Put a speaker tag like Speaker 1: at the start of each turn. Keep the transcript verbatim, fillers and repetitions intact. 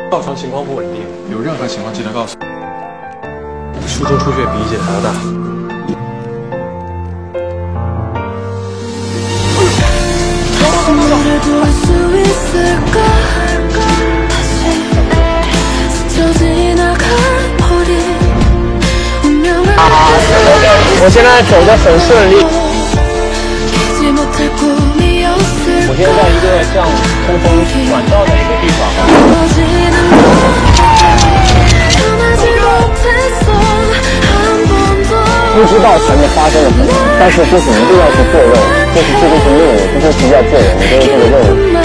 Speaker 1: 照常情况不稳定，
Speaker 2: 有任何情况记得告诉我。
Speaker 1: 书中出血比检查大。
Speaker 3: 我现在走得很顺利。我现在在一个像通风管道的一个地方。不知道前面发生了什么，但是就是一定要去做任务，这是这就是任务，这就是要做人，这是这个任务。